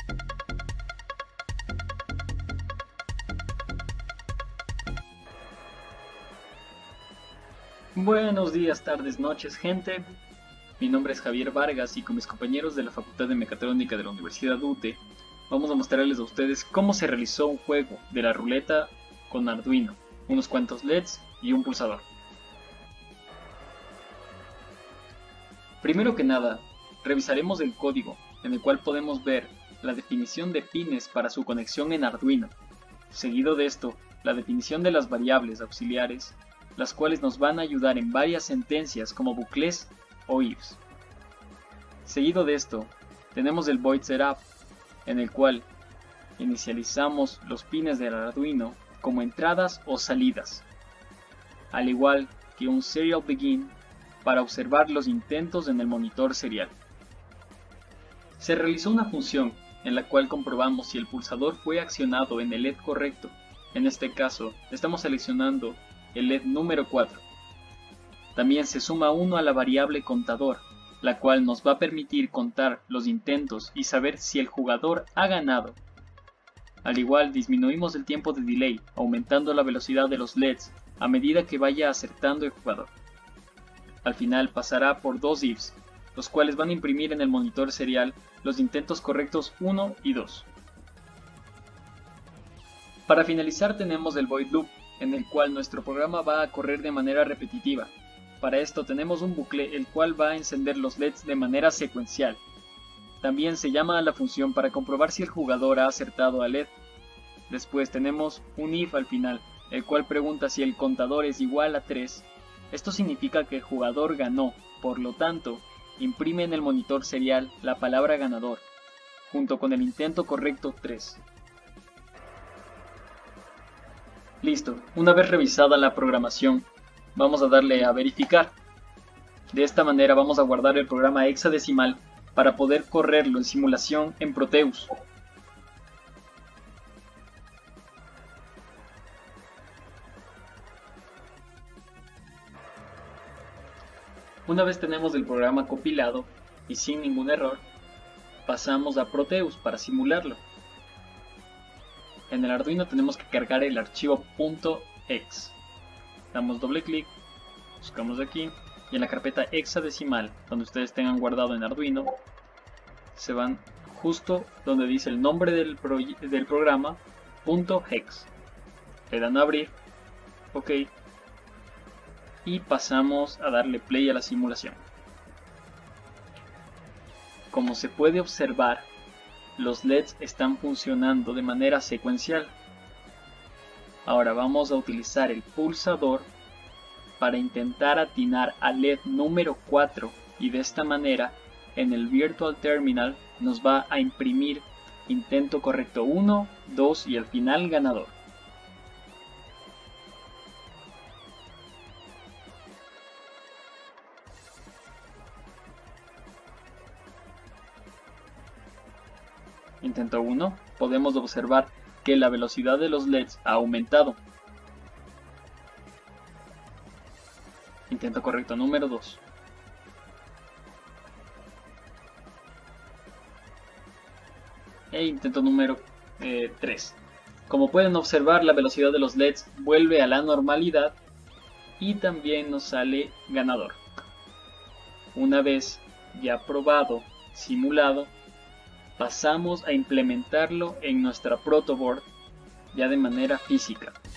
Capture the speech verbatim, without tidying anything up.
Buenos días, tardes, noches, gente. Mi nombre es Javier Vargas y con mis compañeros de la Facultad de Mecatrónica de la Universidad U T E vamos a mostrarles a ustedes cómo se realizó un juego de la ruleta con Arduino, unos cuantos L E Ds y un pulsador. Primero que nada, revisaremos el código en el cual podemos ver la definición de pines para su conexión en Arduino. Seguido de esto, la definición de las variables auxiliares, las cuales nos van a ayudar en varias sentencias como bucles o ifs. Seguido de esto, tenemos el void setup, en el cual inicializamos los pines del Arduino como entradas o salidas, al igual que un serial begin para observar los intentos en el monitor serial. Se realizó una función en la cual comprobamos si el pulsador fue accionado en el L E D correcto. En este caso, estamos seleccionando el L E D número cuatro. También se suma uno a la variable contador, la cual nos va a permitir contar los intentos y saber si el jugador ha ganado. Al igual, disminuimos el tiempo de delay, aumentando la velocidad de los L E Ds a medida que vaya acertando el jugador. Al final pasará por dos ifs, los cuales van a imprimir en el monitor serial los intentos correctos uno y dos. Para finalizar tenemos el void loop, en el cual nuestro programa va a correr de manera repetitiva. Para esto tenemos un bucle el cual va a encender los L E Ds de manera secuencial. También se llama a la función para comprobar si el jugador ha acertado al L E D. Después tenemos un if al final, el cual pregunta si el contador es igual a tres. Esto significa que el jugador ganó, por lo tanto, imprime en el monitor serial la palabra ganador, junto con el intento correcto tres. Listo, una vez revisada la programación, vamos a darle a verificar. De esta manera vamos a guardar el programa hexadecimal para poder correrlo en simulación en Proteus. Una vez tenemos el programa compilado y sin ningún error, pasamos a Proteus para simularlo. En el Arduino tenemos que cargar el archivo .hex. Damos doble clic, buscamos aquí y en la carpeta hexadecimal donde ustedes tengan guardado en Arduino se van justo donde dice el nombre del, pro del programa .hex. Le dan a abrir, ok, y pasamos a darle play a la simulación. Como se puede observar, los L E Ds están funcionando de manera secuencial. Ahora vamos a utilizar el pulsador para intentar atinar al L E D número cuatro y de esta manera en el Virtual Terminal nos va a imprimir intento correcto uno, dos y al final ganador. Intento uno, podemos observar que la velocidad de los L E Ds ha aumentado. Intento correcto número dos. E intento número eh, tres. Como pueden observar, la velocidad de los L E Ds vuelve a la normalidad y también nos sale ganador. Una vez ya probado, simulado, pasamos a implementarlo en nuestra protoboard ya de manera física.